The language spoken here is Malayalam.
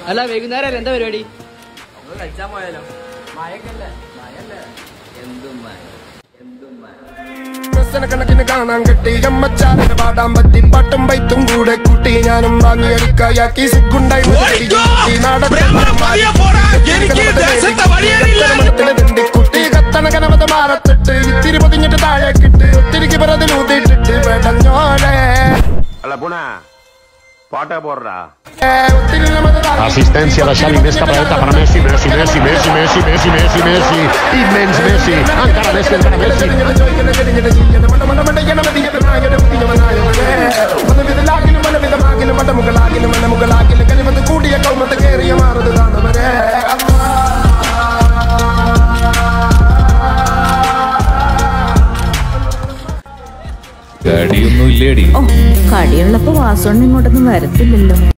അല്ല വൈകുന്നേരം എന്താ പരിപാടി? കളിച്ചാൻ പോയാലോ? മഴക്കല്ലേ? കണക്കിന് കാണാൻ കിട്ടി അമ്മച്ചാറിന് പാടാൻ പറ്റി പാട്ടും പൈത്തും കൂടെ കൂട്ടി ഞാനും വാങ്ങി അടിക്കായാക്കി സുഖുണ്ടായി കുട്ടി കത്തണ കനവത് മാറത്തിട്ട് ഇത്തിരി പൊതിഞ്ഞിട്ട് താഴെ കിട്ട് ഒത്തിരിക്ക് പിറതിലൂതിട്ടിട്ട് വേടഞ്ഞോടെ പാട്ടാ പോറാ Asistencia da Xavi Messi para Messi, Messi, Messi, Messi, Messi, Messi, Messi, Messi, immens Messi, encara Messi, encara Messi. കൂടിയ കൗമത്ത് കേറിയ മാറുന്നത് കാണവരെ കടിയൊന്നും ഇല്ലേടി. കടിയുള്ളപ്പോ വാസോണ്ട് ഇങ്ങോട്ടൊന്നും വരത്തില്ലല്ലോ.